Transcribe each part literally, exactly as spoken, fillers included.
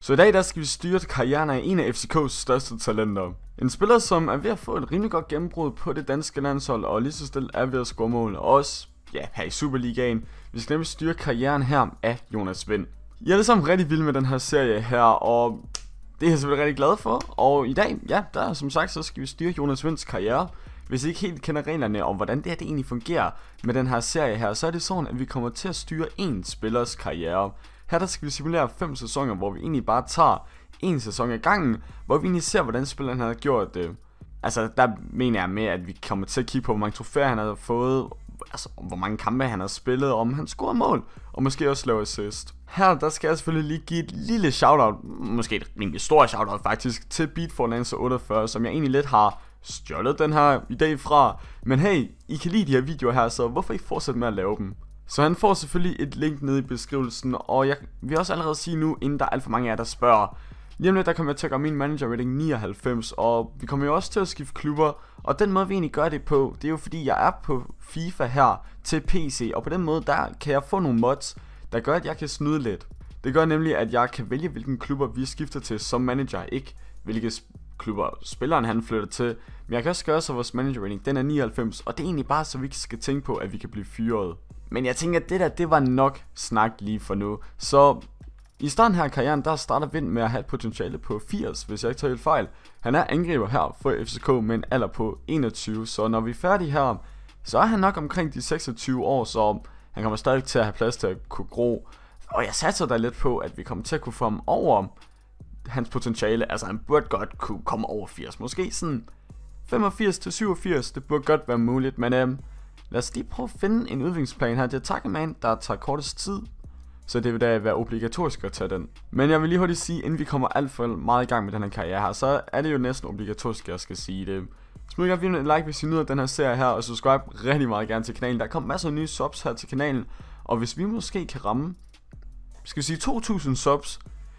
Så i dag der skal vi styre karrieren af en af F C K's største talenter. En spiller, som er ved at få et rimelig godt gennembrud på det danske landshold, og lige så stille er ved at score mål, og også ja, her i Superligaen. Vi skal nemlig styre karrieren her af Jonas Wind. I er alle sammen rigtig vilde med den her serie her, og det er jeg selvfølgelig rigtig glad for. Og i dag, ja, der som sagt, så skal vi styre Jonas Winds karriere. Hvis I ikke helt kender reglerne om, hvordan det her det egentlig fungerer med den her serie her, så er det sådan, at vi kommer til at styre en spillers karriere. Her der skal vi simulere fem sæsoner, hvor vi egentlig bare tager en sæson ad gangen, hvor vi egentlig ser, hvordan spilleren har gjort det. Altså, der mener jeg med, at vi kommer til at kigge på, hvor mange trofæer han har fået, altså hvor mange kampe han har spillet, om han scorer mål, og måske også laver assist. Her der skal jeg selvfølgelig lige give et lille shoutout, måske et rimelig stort shoutout faktisk, til Beatforlancer otteogfyrre, som jeg egentlig lidt har stjålet den her idé fra. Men hey, I kan lide de her videoer her, så hvorfor ikke fortsætte med at lave dem? Så han får selvfølgelig et link nede i beskrivelsen, og jeg vil også allerede sige nu, inden der er alt for mange af jer, der spørger. Lige om lidt, der kommer jeg til at gøre min manager rating nioghalvfems, og vi kommer jo også til at skifte klubber, og den måde vi egentlig gør det på, det er jo fordi jeg er på FIFA her til P C, og på den måde der kan jeg få nogle mods, der gør at jeg kan snyde lidt. Det gør nemlig at jeg kan vælge hvilken klubber vi skifter til som manager, ikke hvilke klubber spilleren han flytter til. Men jeg kan også gøre så vores manager rating, den er nioghalvfems, og det er egentlig bare så vi skal tænke på at vi kan blive fyret. Men jeg tænker at det der, det var nok snak lige for nu, så i starten her af karrieren, der starter Wind med at have et potentiale på firs, hvis jeg ikke tager helt fejl. Han er angriber her for F C K med en alder på enogtyve, så når vi er færdige her, så er han nok omkring de seksogtyve år, så han kommer stadig til at have plads til at kunne gro. Og jeg satser da lidt på, at vi kommer til at kunne få ham over hans potentiale, altså han burde godt kunne komme over firs, måske sådan femogfirs til syvogfirs, det burde godt være muligt, men øhm, lad os lige prøve at finde en udviklingsplan her. Det er Tackleman, der tager kortest tid, så det vil da være obligatorisk at tage den. Men jeg vil lige hurtigt sige, inden vi kommer alt for meget i gang med den her karriere her, så er det jo næsten obligatorisk, at jeg skal sige det. Smid gerne videoen en like, hvis I nyder den her serie her, og subscribe rigtig meget gerne til kanalen. Der kommer masser af nye subs her til kanalen, og hvis vi måske kan ramme, skal vi sige to tusind subs,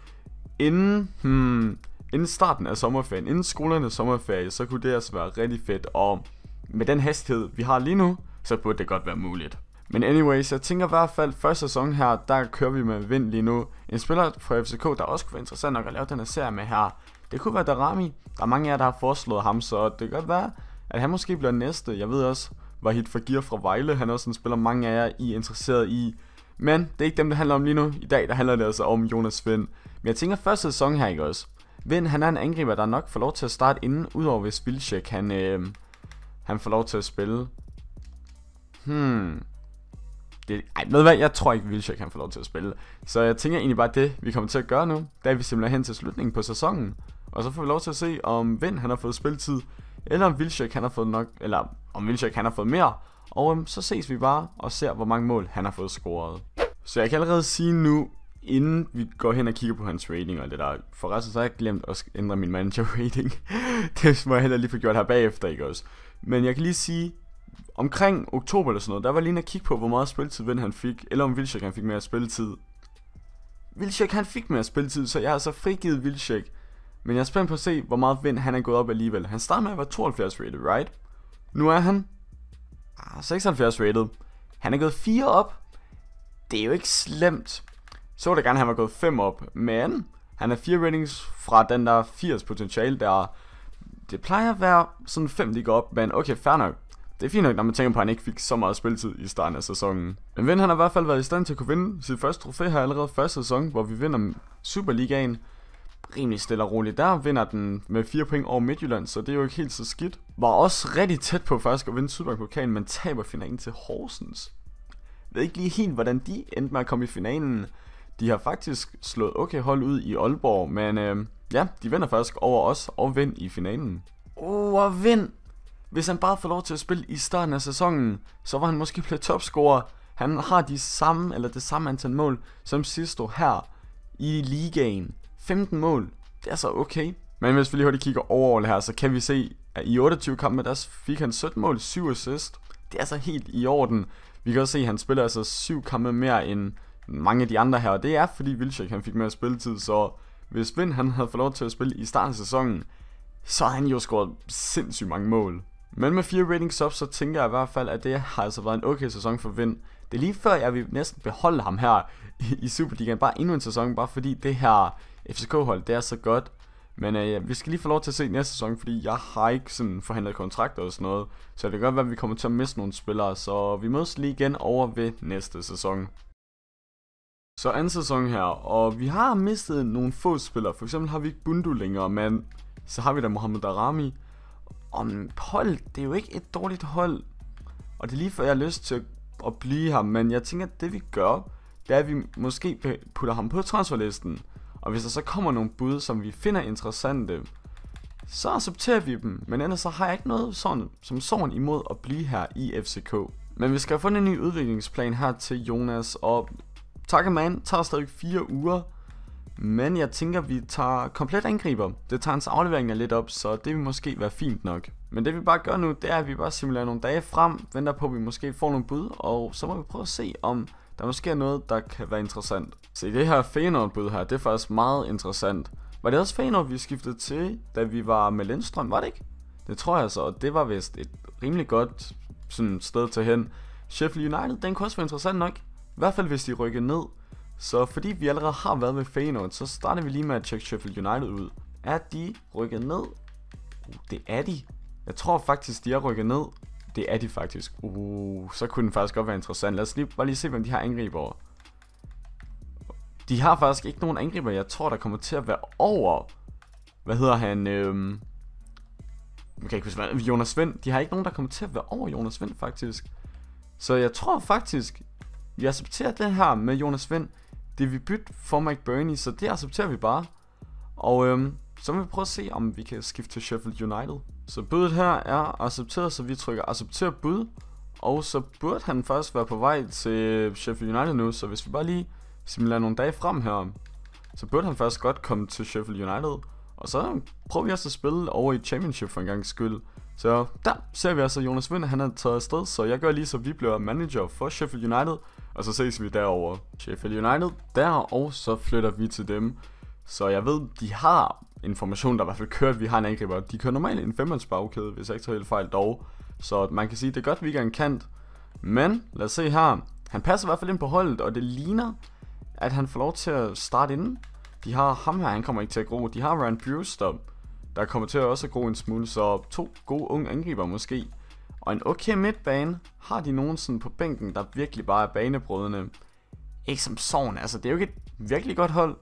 inden, hmm, inden starten af sommerferien, inden skolernes sommerferie, så kunne det altså være rigtig fedt, og med den hastighed, vi har lige nu, så burde det godt være muligt. Men anyways, jeg tænker i hvert fald, første sæson her, der kører vi med Wind lige nu. En spiller fra F C K, der også kunne være interessant nok at lave den her serie med her, det kunne være Darami. Der er mange af jer, der har foreslået ham, så det kan godt være, at han måske bliver næste. Jeg ved også, Wahid Fagir fra Vejle, han er også en spiller, mange af jer I er interesseret i. Men det er ikke dem, det handler om lige nu. I dag, der handler det altså om Jonas Wind. Men jeg tænker første sæson her, ikke også? Wind, han er en angriber, der nok får lov til at starte inden, udover hvis Wilczek, han, øh, han får lov til at spille. Hmm... Det, ej, ved hvad, jeg tror ikke, Wilczek kan få lov til at spille. Så jeg tænker egentlig bare det, vi kommer til at gøre nu, da vi simpelthen hen til slutningen på sæsonen. Og så får vi lov til at se, om Wind han har fået spilletid, eller om Wilczek han har fået nok, eller om Wilczek han har fået mere. Og um, så ses vi bare og ser, hvor mange mål han har fået scoret. Så jeg kan allerede sige nu, inden vi går hen og kigger på hans rating og det der. Forresten så har jeg glemt at ændre min manager rating. Det må jeg heller lige få gjort her bagefter, ikke også? Men jeg kan lige sige, omkring oktober eller sådan noget, der var lige en at kigge på, hvor meget spilletid Wind han fik, eller om Wilczek han fik mere spilletid. Wilczek han fik mere spilletid, så jeg har altså frigivet Wilczek. Men jeg er spændt på at se, hvor meget Wind han er gået op alligevel. Han startede med at være tooghalvfjerds rated, right? Nu er han ah, seksoghalvfjerds rated. Han er gået fire op. Det er jo ikke slemt. Så var det gerne, at han var gået fem op, men han er fire ratings fra den der firs potentiale der. Det plejer at være sådan fem, de går op, men okay, fair nok. Det er fint nok, når man tænker på, at han ikke fik så meget spilletid i starten af sæsonen. Men Wind han har i hvert fald været i stand til at kunne vinde sit første trofæ her allerede første sæson, hvor vi vinder Superligaen. Rimelig stille og roligt. Der vinder den med fire point over Midtjylland, så det er jo ikke helt så skidt. Var også rigtig tæt på faktisk at vinde Superliga-pokalen, men taber finalen til Horsens. Jeg ved ikke lige helt, hvordan de endte med at komme i finalen. De har faktisk slået okay hold ud i Aalborg, men øh, ja, de vinder faktisk over os og Wind i finalen. Åh, oh, Wind! Hvis han bare får lov til at spille i starten af sæsonen, så var han måske blevet topscorer. Han har de samme, eller det samme antal mål som Sisto her i ligaen. femten mål, det er så okay. Men hvis vi lige hurtigt kigger overall her, så kan vi se, at i otteogtyve kampe, der fik han sytten mål, syv assist. Det er så helt i orden. Vi kan også se, at han spiller altså syv kampe mere end mange af de andre her. Og det er fordi Wilczek han fik mere spilletid, så hvis Wind han havde fået lov til at spille i starten af sæsonen, så har han jo scoret sindssygt mange mål. Men med fire ratings op, så tænker jeg i hvert fald, at det har altså været en okay sæson for Wind. Det er lige før, jeg vil næsten beholde ham her i, i Superligaen. Bare endnu en sæson, bare fordi det her F C K-hold, det er så godt. Men øh, ja, vi skal lige få lov til at se næste sæson, fordi jeg har ikke sådan forhandlet kontrakter og sådan noget. Så det kan godt være, at vi kommer til at miste nogle spillere, så vi mødes lige igen over ved næste sæson. Så anden sæson her, og vi har mistet nogle få spillere. For eksempel har vi ikke Bundu længere, men så har vi da Mohamed Darami. Og hold, det er jo ikke et dårligt hold. Og det er lige før jeg har lyst til at blive ham, men jeg tænker, at det vi gør, det er, at vi måske putter ham på transferlisten. Og hvis der så kommer nogle bud, som vi finder interessante, så accepterer vi dem. Men ellers så har jeg ikke noget sådan, som sådan imod at blive her i F C K. Men vi skal have fundet en ny udviklingsplan her til Jonas, og Takaman tager stadig fire uger. Men jeg tænker, vi tager komplet angriber. Det tager hans aflevering lidt op, så det vil måske være fint nok. Men det vi bare gør nu, det er, at vi bare simulerer nogle dage frem, venter på, at vi måske får nogle bud, og så må vi prøve at se, om der måske er noget, der kan være interessant. Se, det her Feyenoord-bud her, det er faktisk meget interessant. Var det også Feyenoord, vi skiftede til, da vi var med Lindstrøm, var det ikke? Det tror jeg så, og det var vist et rimelig godt sådan sted til hen. Sheffield United, den kunne også være interessant nok. I hvert fald hvis de rykker ned. Så fordi vi allerede har været ved Feyenoord, så starter vi lige med at tjekke Sheffield United ud. Er de rykket ned? Uh, det er de. Jeg tror faktisk, de er rykket ned. Det er de faktisk. Uh, så kunne den faktisk godt være interessant. Lad os lige, bare lige se, hvem de har angriber. De har faktisk ikke nogen angriber. Jeg tror, der kommer til at være over. Hvad hedder han? Øhm... Jeg kan ikke huske, hvad... Jonas Vind. De har ikke nogen, der kommer til at være over Jonas Vind, faktisk. Så jeg tror faktisk, vi accepterer det her med Jonas Vind. Det vi bytte for Mike Burney, så det accepterer vi bare. Og øhm, så må vi prøve at se, om vi kan skifte til Sheffield United. Så budet her er accepteret, så vi trykker accepter bud. Og så burde han først være på vej til Sheffield United nu, så hvis vi bare lige simulerer nogle dage frem her, så burde han først godt komme til Sheffield United. Og så prøver vi også at spille over i Championship for en gang skyld. Så der ser vi altså, Jonas Vind, han er taget afsted, så jeg gør lige så vi bliver manager for Sheffield United. Og så ses vi derover. Sheffield United der, og så flytter vi til dem. Så jeg ved, de har information, der i hvert fald kører, at vi har en angriber. De kører normalt en femmandsbagkæde, hvis jeg ikke tager helt fejl dog. Så man kan sige, at det er godt, at vi ikke er en kant. Men lad os se her. Han passer i hvert fald ind på holdet, og det ligner, at han får lov til at starte inden. De har ham her, han kommer ikke til at gro. De har Ryan Brewster, der kommer til at også gro en smule. Så to gode unge angriber måske. Og en okay midtbane. Har de nogen sådan på bænken, der virkelig bare er banebrydende? Ikke som sådan, altså det er jo ikke et virkelig godt hold.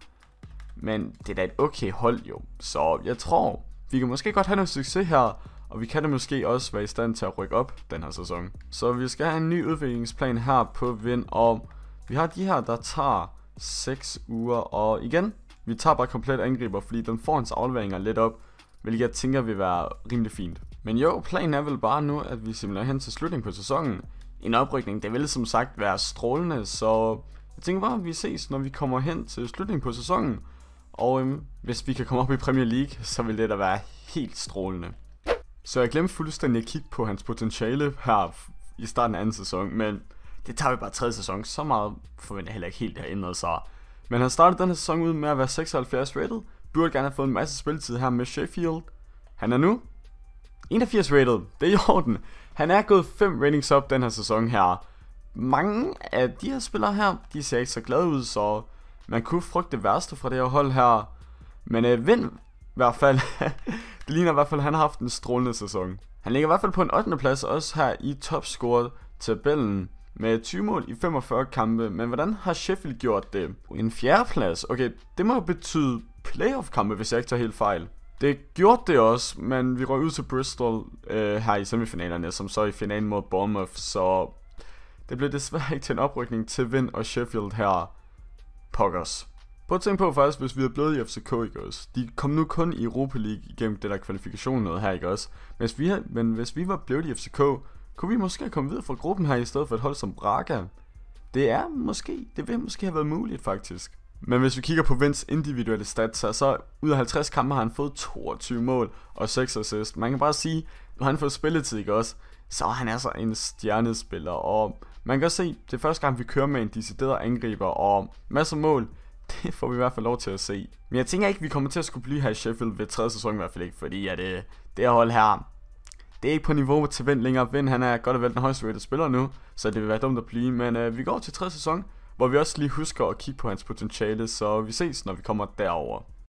Men det er da et okay hold jo. Så jeg tror, vi kan måske godt have noget succes her. Og vi kan da måske også være i stand til at rykke op den her sæson. Så vi skal have en ny udviklingsplan her på Vind. Og vi har de her, der tager seks uger. Og igen, vi tager bare komplet angriber, fordi den får hans afleveringer lidt op. Hvilket jeg tænker vil være rimelig fint. Men jo, planen er vel bare nu, at vi simulerer hen til slutningen på sæsonen. En oprykning, det vil som sagt være strålende. Så jeg tænker bare, at vi ses, når vi kommer hen til slutningen på sæsonen. Og øhm, hvis vi kan komme op i Premier League, så vil det da være helt strålende. Så jeg glemte fuldstændig at kigge på hans potentiale her i starten af anden sæson. Men det tager vi bare tredje sæson. Så meget forventer jeg heller ikke helt, det har ændret sig. Men han startede den her sæson ud med at være seksoghalvfjerds rated. Burde gerne have fået en masse spilletid her med Sheffield. Han er nu enogfirs rated. Det er i orden. Han er gået fem ratings op den her sæson her. Mange af de her spillere her, de ser ikke så glade ud, så man kunne frygte det værste fra det her hold her. Men øh, Vind i hvert fald, det ligner i hvert fald, at han har haft en strålende sæson. Han ligger i hvert fald på en ottende plads også her i topscore-tabellen med tyve mål i femogfyrre kampe. Men hvordan har Sheffield gjort det? En fjerde plads? Okay, det må jo betyde playoff-kampe, hvis jeg ikke tager helt fejl. Det gjorde det også, men vi røg ud til Bristol øh, her i semifinalerne, som så i finalen mod Bournemouth, så det blev desværre ikke til en oprykning til Vind og Sheffield her. Pokkers. Prøv at tænke på faktisk, hvis vi havde blevet i F C K, ikke også? De kom nu kun i Europa League igennem det der kvalifikation noget her, ikke også? Men hvis vi, havde, men hvis vi var blevet i F C K, kunne vi måske komme videre fra gruppen her i stedet for et hold som Braga. Det er måske, det vil måske have været muligt faktisk. Men hvis vi kigger på Vinds individuelle stats, så, så ud af halvtreds kampe har han fået toogtyve mål og seks assist. Man kan bare sige, når han får spilletid, ikke også, så er han altså en stjernespiller. Og man kan også se, det er første gang vi kører med en decideret angriber og masser af mål. Det får vi i hvert fald lov til at se. Men jeg tænker ikke, vi kommer til at skulle blive her i Sheffield ved tredje sæson i hvert fald ikke, fordi at det, det her hold her, det er ikke på niveau til Vind længere. Vind, han er godt og vel den højeste rated spiller nu, så det vil være dumt at blive. Men øh, vi går til tredje sæson, hvor vi også lige husker at kigge på hans potentiale, så vi ses, når vi kommer derover.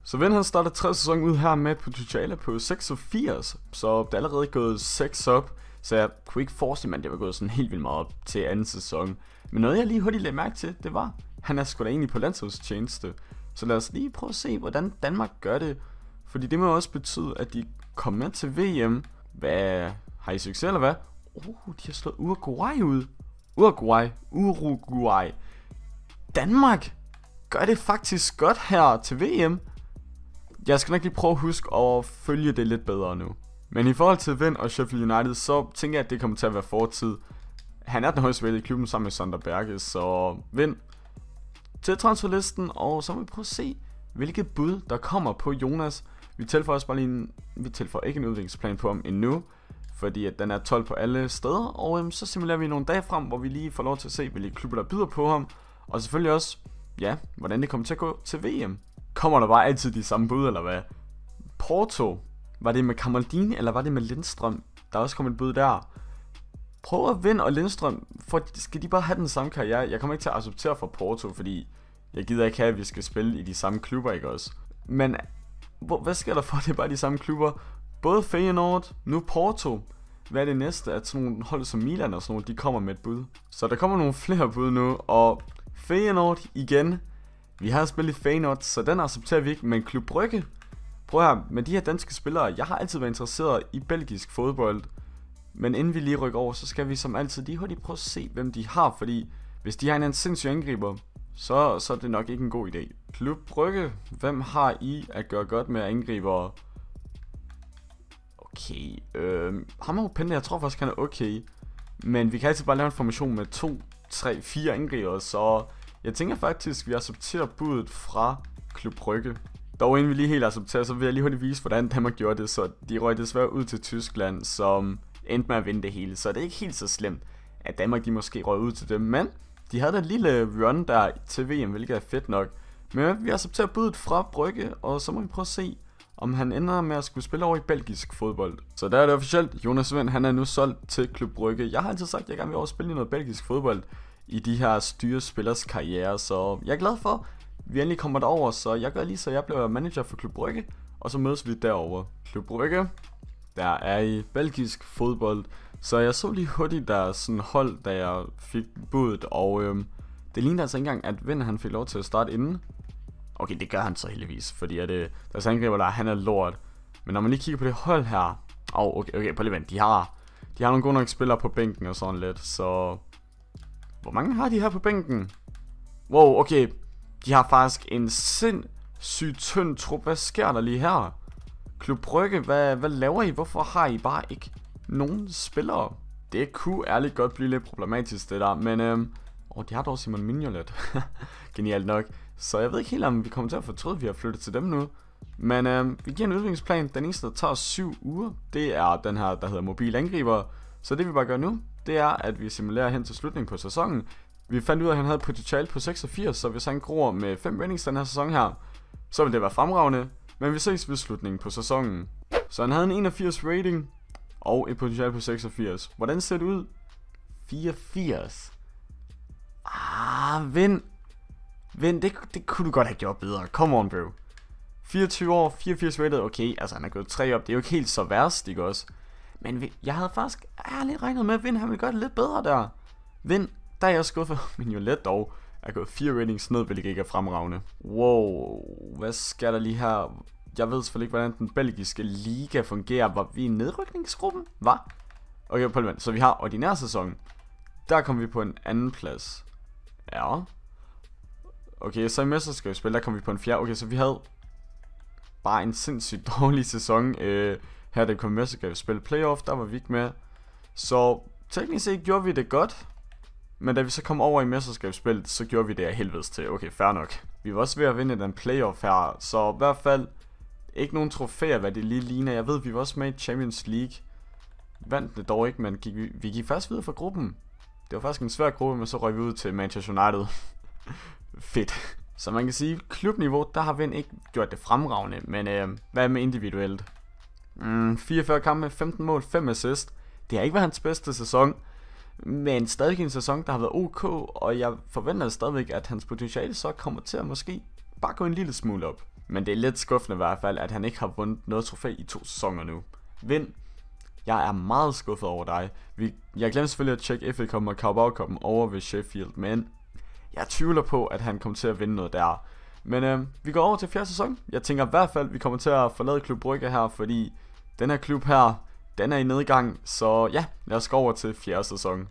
Så Vind han starter tredje sæson ud her med et potentiale på seksogfirs, så det er allerede gået seks op, så jeg kunne ikke forestille mig, at det var gået sådan helt vildt meget op til anden sæson. Men noget jeg lige hurtigt lagde mærke til, det var, han er sgu da egentlig på landsholdstjeneste. Så lad os lige prøve at se, hvordan Danmark gør det, fordi det må også betyde, at de kommer med til V M. Hvad? Har I succes eller hvad? Uh, de har slået Uruguay ud. Uruguay, Uruguay. Danmark gør det faktisk godt her til V M. Jeg skal nok lige prøve at huske at følge det lidt bedre nu. Men i forhold til Vind og Sheffield United, så tænker jeg, at det kommer til at være fortid. Han er den højeste valgte i klubben sammen med Sander Berge, så Vind til transferlisten, og så må vi prøve at se, hvilket bud der kommer på Jonas. Vi tilføjer også bare lige en, vi tilføjer ikke en udviklingsplan på ham endnu, fordi at den er tolv på alle steder, og øhm, så simulerer vi nogle dage frem, hvor vi lige får lov til at se, hvilke klubber der byder på ham, og selvfølgelig også, ja, hvordan det kommer til at gå til V M. Kommer der bare altid de samme bud, eller hvad? Porto, var det med Kamaldin, eller var det med Lindstrøm? Der er også kommet et bud der. Prøv at Vind og Lindstrøm, for skal de bare have den samme karriere? Jeg kommer ikke til at acceptere for Porto, fordi jeg gider ikke have, at vi skal spille i de samme klubber, ikke også? Men hvor, hvad sker der for, det er bare de samme klubber? Både Feyenoord, nu Porto. Hvad er det næste? At sådan nogle hold som Milan og sådan nogle, de kommer med et bud. Så der kommer nogle flere bud nu, og Feyenoord igen. Vi har spillet i Feyenoord, så den accepterer vi ikke, men Klub Brygge. Prøv her, med de her danske spillere, jeg har altid været interesseret i belgisk fodbold. Men inden vi lige rykker over, så skal vi som altid lige hurtigt prøve at se, hvem de har, fordi hvis de har en anden sindssyg angriber, så, så er det nok ikke en god idé. Klub Brygge, hvem har I at gøre godt med angriber? Okay, øh, ham er Openda, jeg tror faktisk han er okay. Men vi kan altid bare lave en formation med to, tre, fire angriber, så jeg tænker faktisk, vi accepterer budet fra Klub Brygge. Dog inden vi lige helt accepterer, så vil jeg lige hurtigt vise, hvordan Danmark gjorde det, så de røg desværre ud til Tyskland, som endte med at vinde det hele. Så det er ikke helt så slemt, at Danmark de måske røg ud til dem, men de havde en lille run der til V M, hvilket er fedt nok. Men vi accepterer budet fra Brygge, og så må vi prøve at se, om han ender med at skulle spille over i belgisk fodbold. Så der er det officielt. Jonas Vind, han er nu solgt til Klub Brygge. Jeg har altid sagt, at jeg gerne vil over spille i noget belgisk fodbold i de her styrespillers karriere, så jeg er glad for, at vi endelig kommer derover. Så jeg gør lige så, jeg bliver manager for Klub Brygge, og så mødes vi derover. Klub Brygge, der er i belgisk fodbold. Så jeg så lige hurtigt der sådan hold, da jeg fik budet, og øhm, det lignede altså ikke engang, at Vind han fik lov til at starte inden. Okay, det gør han så heldigvis, fordi at det, deres angriber der, han er lort. Men når man lige kigger på det hold her, åh, oh, okay, okay, på lige vent, de har, de har nogle gode nok spillere på bænken og sådan lidt, så hvor mange har de her på bænken? Wow, okay, de har faktisk en sindssygt tynd trup. Hvad sker der lige her? Klub Brygge, hvad, hvad laver I? Hvorfor har I bare ikke nogen spillere? Det kunne ærligt godt blive lidt problematisk det der, men øhm, åh, de har dog Simon Mignolet. Genialt nok. Så jeg ved ikke helt, om vi kommer til at fortryde, at vi har flyttet til dem nu. Men øhm, vi giver en udviklingsplan. Den eneste, der tager syv uger, det er den her, der hedder mobil angriber. Så det vi bare gør nu, det er, at vi simulerer hen til slutningen på sæsonen. Vi fandt ud af, at han havde potentiale på seksogfirs, så hvis han gror med fem ratings den her sæson her, så vil det være fremragende. Men vi ses ved slutningen på sæsonen. Så han havde en enogfirs rating og et potentiale på seksogfirs. Hvordan ser det ud? fireogfirs. Ah, Vind. Vind, det, det kunne du godt have gjort bedre. Come on, bro. fireogtyve år, fireogfirs rated. Okay, altså han er gået tre op. Det er jo ikke helt så værst, ikke også? Men jeg havde faktisk ærligt regnet med, at Vind han ville gøre det lidt bedre der. Vind, der er jeg skuffet. Men jo let dog. Jeg er gået fire ratings ned, hvilket ikke er fremragende. Wow, hvad sker der lige her? Jeg ved selvfølgelig ikke, hvordan den belgiske liga fungerer. Var vi i nedrykningsgruppen? Hvad? Okay, på så vi har ordinær sæson. Der kom vi på en anden plads. Ja. Okay, så i mesterskabsspil, der kom vi på en fjerde. Okay, så vi havde bare en sindssygt dårlig sæson. Øh, her der kom mesterskabsspil playoff, der var vi ikke med. Så teknisk set gjorde vi det godt. Men da vi så kom over i mesterskabsspil, så gjorde vi det af helvedes til. Okay, fair nok. Vi var også ved at vinde den playoff her. Så i hvert fald ikke nogen trofæer, hvad det lige ligner. Jeg ved, vi var også med i Champions League. Vandt det dog ikke, men gik vi, vi gik først videre fra gruppen. Det var faktisk en svær gruppe, men så røg vi ud til Manchester United. Fedt. Så man kan sige, klubniveau, der har Vind ikke gjort det fremragende. Men øh, hvad med individuelt? Mm, fireogfyrre kampe, femten mål, fem assist. Det har ikke været hans bedste sæson. Men stadig en sæson, der har været ok. Og jeg forventer stadigvæk, at hans potentiale så kommer til at måske bare gå en lille smule op. Men det er lidt skuffende i hvert fald, at han ikke har vundet noget trofæ i to sæsoner nu. Vind, jeg er meget skuffet over dig. Vi, jeg glemte selvfølgelig at tjekke F A Cup'en og Carabao Cup'en over ved Sheffield, men jeg tvivler på, at han kommer til at vinde noget der. Men øh, vi går over til fjerde sæson. Jeg tænker i hvert fald, at vi kommer til at forlade Klub Brygge her, fordi den her klub her, den er i nedgang. Så ja, lad os gå over til fjerde sæson.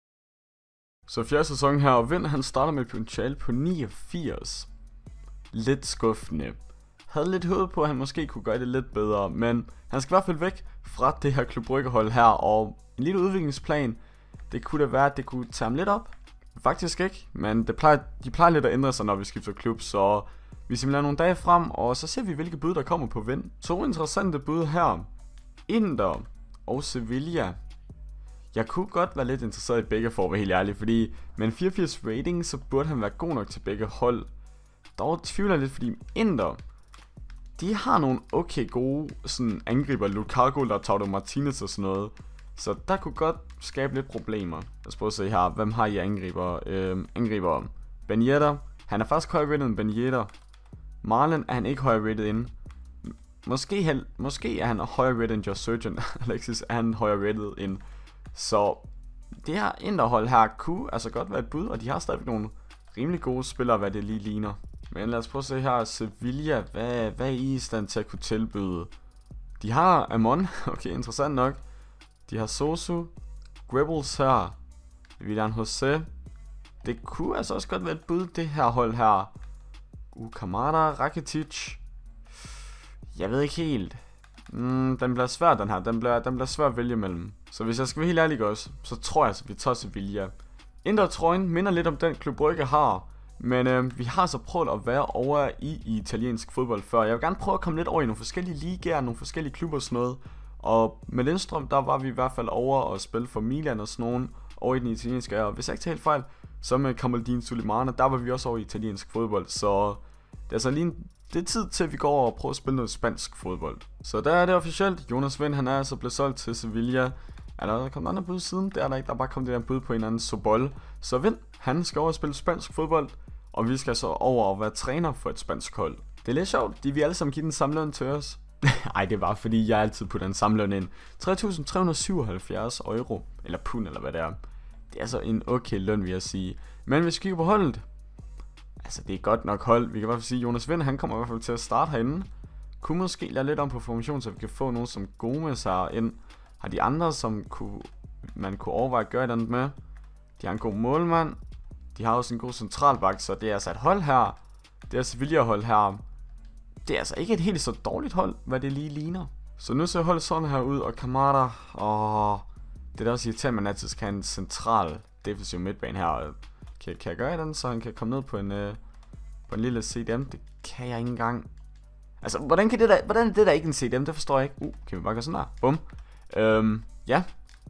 Så fjerde sæson her, og Vind han starter med et potentiale på niogfirs. Lidt skuffende. Havde lidt håbet på, at han måske kunne gøre det lidt bedre, men han skal i hvert fald væk fra det her Klub Brygge hold her, og en lille udviklingsplan, det kunne da være, at det kunne tage ham lidt op. Faktisk ikke, men det plejer, de plejer lidt at ændre sig, når vi skifter klub, så vi simulerer nogle dage frem, og så ser vi, hvilke bud der kommer på Vind. To interessante bud her. Inter og Sevilla. Jeg kunne godt være lidt interesseret i begge, for at være helt ærlig, fordi med en fireogfirs rating, så burde han være god nok til begge hold. Dog tvivler jeg lidt, fordi Inter, de har nogle okay gode sådan angriber, Lukaku, Lautaro Martinez og sådan noget. Så der kunne godt skabe lidt problemer. Lad os prøve at se her, hvem har I angriber? Øhm, angriber Ben Yedder. Han er faktisk højere rated end Ben Yedder. Marlon er han ikke højere rated end. Måske, han, måske er han højere rated end Josh Surgeon. Alexis er han højere rated end. Så det her Interhold her kunne altså godt være et bud, og de har stadig nogle rimelig gode spillere, hvad det lige ligner. Men lad os prøve at se her, Sevilla, hvad, hvad er I i stand til at kunne tilbyde? De har Amon, okay, interessant nok. De har Sosu, Gribbles her, Willian Jose. Det kunne altså også godt være et bud, det her hold her. Uh, Kamada, Rakitic. Jeg ved ikke helt. Mm, den bliver svær, den her. Den bliver, den bliver svær at vælge mellem. Så hvis jeg skal være helt ærlig også, så tror jeg, at vi tager Sevilla. Inter-trøjen minder lidt om den Klub Brygge har. Men øh, vi har så prøvet at være over i, i italiensk fodbold før. Jeg vil gerne prøve at komme lidt over i nogle forskellige ligaer, nogle forskellige klubber og sådan noget. Og med Lindstrøm, der var vi i hvert fald over og spille for Milan og sådan nogen over i den italienske. Og hvis jeg ikke tager helt fejl, så med Camaldini Sulemana, der var vi også over i italiensk fodbold. Så det er altså lige en, det er tid til, at vi går over og prøver at spille noget spansk fodbold. Så der er det officielt. Jonas Vind, han er altså blevet solgt til Sevilla. Er der kommet andre bud siden? Det er der ikke. Der er bare kommet det der bud på en eller anden Sobol. Så Vind, han skal over og spille spansk fodbold. Og vi skal så over og være træner for et spansk hold. Det er lidt sjovt, de vil alle sammen give den samme løn til os. Ej, det var fordi jeg altid putter den samme løn ind. tre tusind tre hundrede og syvoghalvfjerds euro. Eller pund, eller hvad det er. Det er altså en okay løn, vil jeg sige. Men hvis vi kigger på holdet, altså det er godt nok hold. Vi kan i hvert fald sige, at Jonas Vind, han kommer i hvert fald til at starte herinde. Kunne måske lade lidt om på formation, så vi kan få nogen som Gomes her ind. Har de andre, som kunne, man kunne overveje at gøre et andet med. De har en god målmand. De har også en god centralbak, så det er altså et hold her. Det er Sevilla hold her. Det er altså ikke et helt så dårligt hold, hvad det lige ligner. Så nu ser holdet sådan her ud, og Kamada, og det er da også irriterende, at man altid skal have en central defensiv midtbane her. Kan, kan jeg gøre den, så han kan komme ned på en, øh, på en lille C D M? Det kan jeg ikke engang. Altså, hvordan, kan det der, hvordan er det der ikke en C D M? Det forstår jeg ikke. Uh, kan vi bare gøre sådan der? Bum. Øhm, ja.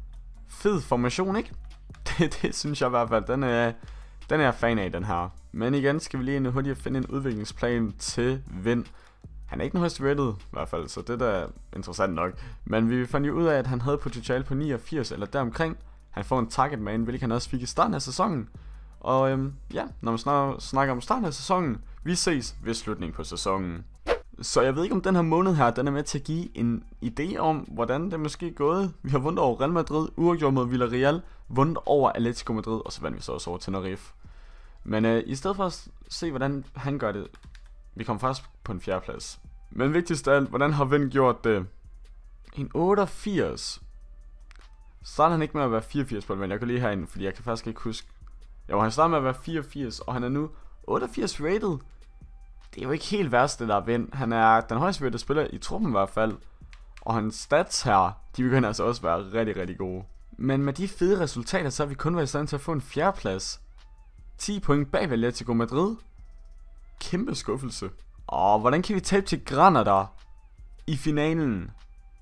Fed formation, ikke? Det, det synes jeg i hvert fald. Den er, den er jeg fan af, den her. Men igen skal vi lige ind hurtigt finde en udviklingsplan til Vind. Han er ikke den højeste rated, i hvert fald, så det der er interessant nok. Men vi fandt jo ud af, at han havde potentiale på niogfirs eller deromkring. Han får en target man, hvilket han også fik i starten af sæsonen. Og øhm, ja, når man snakker, snakker om starten af sæsonen, vi ses ved slutningen på sæsonen. Så jeg ved ikke, om den her måned her, den er med til at give en idé om, hvordan det måske er gået. Vi har vundet over Real Madrid, uafgjort mod Villarreal, vundet over Atletico Madrid, og så vandt vi så også over Tenerife. Men øh, i stedet for at se, hvordan han gør det, vi kom faktisk på en fjerde plads. Men vigtigst af alt, hvordan har Vind gjort det? En otteogfirs. Starter han ikke med at være fireogfirs på det, men jeg kan lige herinde, fordi jeg kan faktisk ikke huske. Jo, han starter med at være fireogfirs, og han er nu otteogfirs rated. Det er jo ikke helt værst, det der er Vind. Han er den højeste rated spiller i truppen i hvert fald. Og hans stats her, de begynder altså også at være rigtig, rigtig gode. Men med de fede resultater, så har vi kun været i stand til at få en fjerde plads. ti point bag Atletico Madrid. Kæmpe skuffelse. Og hvordan kan vi tabe til Granada i finalen?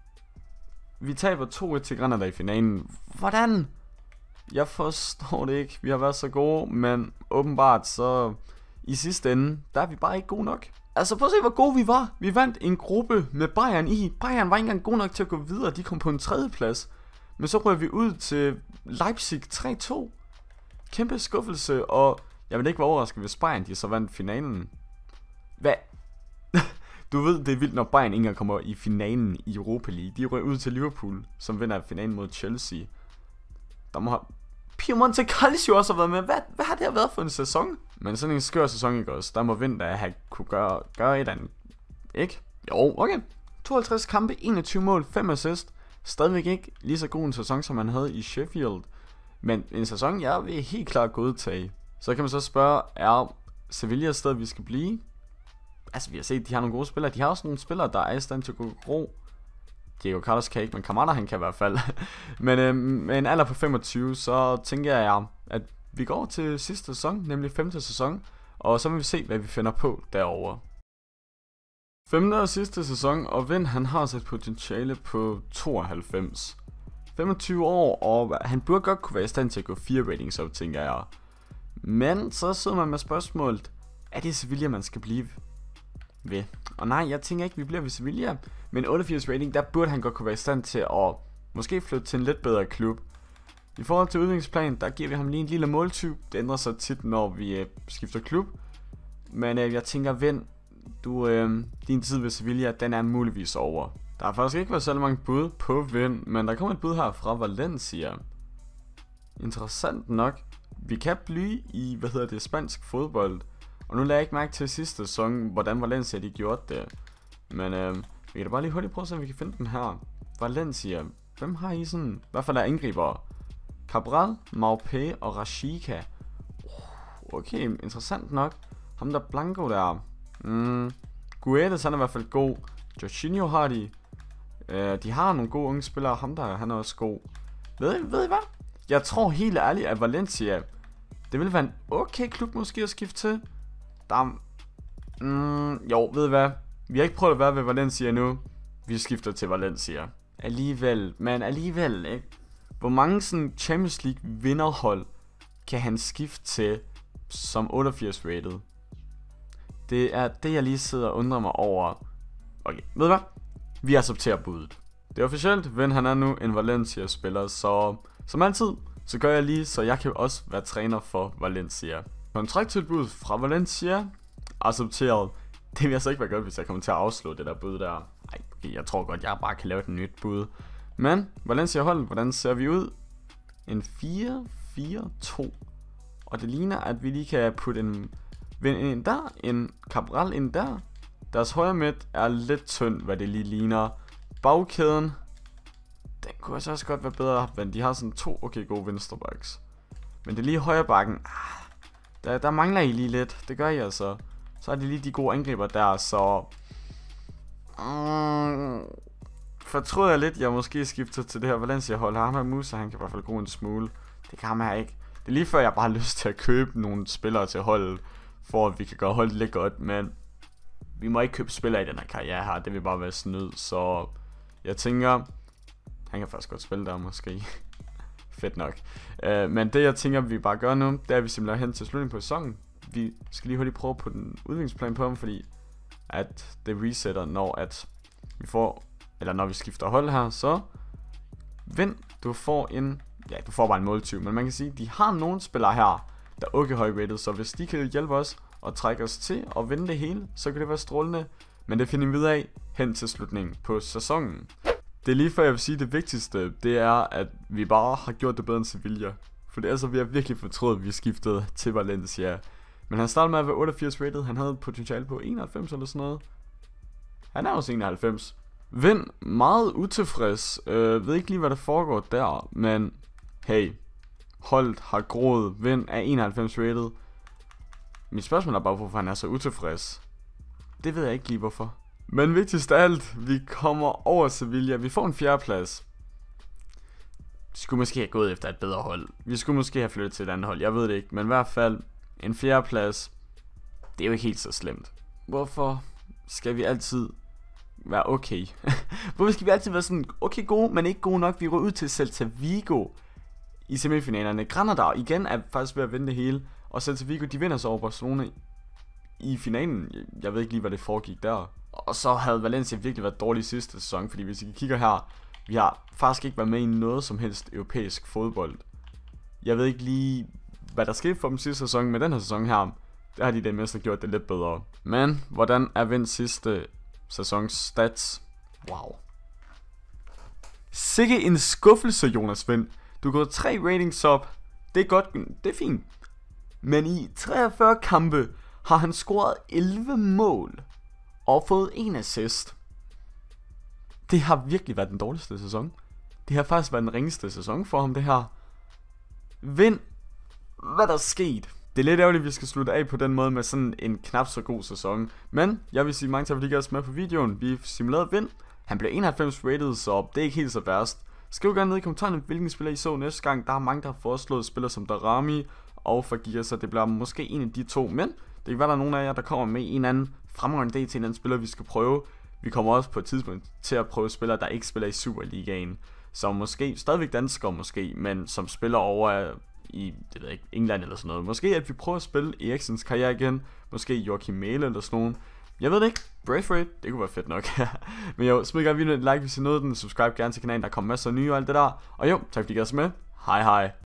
Vi taber to et til Granada i finalen. Hvordan? Jeg forstår det ikke. Vi har været så gode, men åbenbart så i sidste ende, der er vi bare ikke gode nok. Altså prøv at se, hvor gode vi var. Vi vandt en gruppe med Bayern i. Bayern var ikke engang god nok til at gå videre. De kom på en tredje plads. Men så rører vi ud til Leipzig tre to. Kæmpe skuffelse, og jeg vil ikke være overrasket, hvis Bayern de så vandt finalen. Hvad? Du ved, det er vildt, når Bayern ikke engang kommer i finalen i Europa League. De røg ud til Liverpool, som vinder finalen mod Chelsea. Der må have... Piemonte Calcio også har været med. Hvad, hvad har det her været for en sæson? Men sådan en skør sæson, ikke også? Der må Vind da have kunne gøre, gøre et andet. Ikke? Jo, okay. tooghalvtreds kampe, enogtyve mål, fem assist. Stadigvæk ikke lige så god en sæson, som man havde i Sheffield. Men en sæson, jeg vil helt klart godtage. Så kan man så spørge, er Sevilla et sted, vi skal blive? Altså, vi har set, de har nogle gode spillere. De har også nogle spillere, der er i stand til at gå ro. Diego Carlos kan ikke, men Kamada han kan i hvert fald. Men øh, med en alder på femogtyve, så tænker jeg, at vi går til sidste sæson, nemlig femte sæson. Og så vil vi se, hvad vi finder på derovre. Femte og sidste sæson, og Vind han har sit potentiale på tooghalvfems. femogtyve år, og han burde godt kunne være i stand til at gå fire ratings op, tænker jeg. Men så sidder man med spørgsmålet, er det Sevilla, man skal blive ved? Og nej, jeg tænker ikke, vi bliver ved Sevilla. Men otteogfirs rating, der burde han godt kunne være i stand til at måske flytte til en lidt bedre klub. I forhold til udviklingsplan, der giver vi ham lige en lille måltyv. Det ændrer sig tit, når vi øh, skifter klub. Men øh, jeg tænker, Vind, du, øh, din tid ved Sevilla, den er muligvis over. Der har faktisk ikke været så mange bud på Vind, men der kommer et bud her fra Valencia. Interessant nok. Vi kan blive i, hvad hedder det, spansk fodbold. Og nu lader jeg ikke mærke til sidste sæson, hvordan Valencia de gjorde det. Men øh, vi kan da bare lige hurtigt prøve at se, om vi kan finde den her. Valencia. Hvem har I sådan? I hvert fald er angriber. Cabral, Maupé og Rashica. Okay, interessant nok. Ham der Blanco der. Mm. Guedes, han er i hvert fald god. Jorginho har de. Uh, de har nogle gode unge spillere. Ham der, han er også god. Ved I, ved I hvad? Jeg tror helt ærligt, at Valencia, det ville være en okay klub måske at skifte til. Der mm, jo, ved I hvad? Vi har ikke prøvet at være ved Valencia nu. Vi skifter til Valencia. Alligevel, men alligevel, ikke? Hvor mange sådan Champions League vinderhold kan han skifte til som otteogfirs rated? Det er det, jeg lige sidder og undrer mig over. Okay, ved I hvad? Vi accepterer budet. Det er officielt, Vind han er nu en Valencia-spiller, så som altid, så gør jeg lige, så jeg kan også være træner for Valencia. Kontrakttilbud fra Valencia, accepteret. Det vil altså ikke være godt, hvis jeg kommer til at afslå det der bud der. Ej, okay, jeg tror godt, jeg bare kan lave et nyt bud. Men, Valencia hold, hvordan ser vi ud? En fire fire to. Og det ligner, at vi lige kan putte en Vind ind der, en Cabral ind der. Deres højre midt er lidt tynd, hvad det lige ligner. Bagkæden, den kunne altså også godt være bedre, men de har sådan to okay gode venstrebacks. Men det er lige højre bakken. Ah, der, der mangler I lige lidt, det gør I altså. Så er det lige de gode angriber der, så mm, fortryder jeg lidt, jeg måske skifter til det her Valencia hold. Ham her Musa, han kan i hvert fald gå en smule. Det kan man ikke. Det er lige før jeg bare har lyst til at købe nogle spillere til holdet, for at vi kan gøre holdet lidt godt, men vi må ikke købe spillere i den her karriere her, det vil bare være snyd, så jeg tænker, han kan faktisk godt spille der måske. Fedt nok. Uh, men det jeg tænker, vi bare gør nu, det er, at vi simpelthen hen til slutningen på sæsonen. Vi skal lige hurtigt prøve på den udviklingsplan på ham, fordi at det resetter, når at vi får, eller når vi skifter hold her, så Vind, du får en, ja, du får bare en måltyv, men man kan sige, de har nogle spillere her, der er okay høj rated, så hvis de kan hjælpe os og trække os til at vinde det hele, så kan det være strålende. Men det finder vi ud af hen til slutningen på sæsonen. Det er lige før jeg vil sige, det vigtigste, det er, at vi bare har gjort det bedre end Sevilla. For det er altså, vi har virkelig fortrudt, at vi skiftede til Valencia. Men han startede med at være otteogfirs rated, han havde potentiale på enoghalvfems eller sådan noget. Han er også enoghalvfems. Vind, meget utilfreds, øh, ved ikke lige hvad der foregår der, men hey, holdet har groet, Vind er enoghalvfems rated. Mit spørgsmål er bare, hvorfor han er så utilfreds. Det ved jeg ikke lige hvorfor. Men vigtigst af alt, vi kommer over Sevilla. Vi får en fjerdeplads. Vi skulle måske have gået efter et bedre hold. Vi skulle måske have flyttet til et andet hold. Jeg ved det ikke. Men i hvert fald, en fjerdeplads. Det er jo ikke helt så slemt. Hvorfor skal vi altid være okay? Hvorfor skal vi altid være sådan okay gode, men ikke gode nok? Vi går ud til Celta Vigo i semifinalerne. Granada igen er faktisk ved at vinde det hele. Og Celta Vigo, de vinder så over Barcelona i finalen. Jeg ved ikke lige, hvad det foregik der. Og så havde Valencia virkelig været dårlig sidste sæson, fordi hvis I kigger her, vi har faktisk ikke været med i noget som helst europæisk fodbold. Jeg ved ikke lige, hvad der skete for dem sidste sæson, med den her sæson her, der har de den mester gjort det lidt bedre. Men hvordan er Vinds sidste sæsons stats. Wow. Sikke en skuffelse, Jonas Vind. Du er gået tre ratings op. Det er godt, det er fint. Men i treogfyrre kampe har han scoret elleve mål og fået en assist. Det har virkelig været den dårligste sæson. Det har faktisk været den ringeste sæson for ham, det her. Vind. Hvad der er sket? Det er lidt ærgerligt, at vi skal slutte af på den måde med sådan en knap så god sæson. Men jeg vil sige mange tak, fordi I gav med på videoen. Vi simulerede Vind. Han blev enoghalvfems rated, så det er ikke helt så værst. Skriv gerne ned i kommentarerne, hvilken spiller I så næste gang. Der er mange, der har foreslået spillere som Darami og Fagir, så det bliver måske en af de to. Men det kan være, der er nogen af jer, der kommer med en anden fremragende idé til en anden spiller, vi skal prøve. Vi kommer også på et tidspunkt til at prøve spillere, der ikke spiller i Superligaen. Som måske stadigvæk danskere måske, men som spiller over i det ved jeg ikke, England eller sådan noget. Måske at vi prøver at spille Eriksens karriere igen. Måske Joachim Mæhle eller sådan nogen. Jeg ved det ikke. Braithwaite, det kunne være fedt nok. Men jo, smid gerne videoen et like, hvis I nåede den. Subscribe gerne til kanalen, der kommer masser af nye og alt det der. Og jo, tak fordi I gav med. Hej hej.